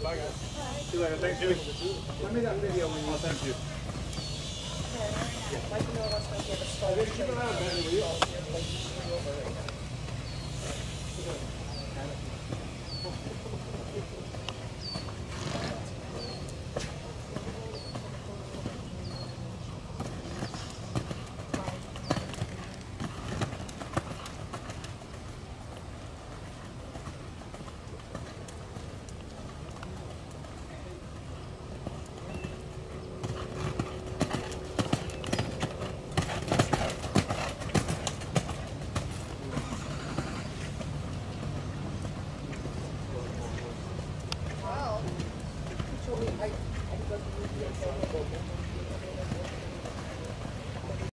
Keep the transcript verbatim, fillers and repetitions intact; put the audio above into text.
Bye, guys. See you later. Thanks, Jimmy. Send me that video when you I'll send it to you. I'd like to know what's going to give a start. Keep it out, Benny, will you? Wow. You told me I, I was going to use the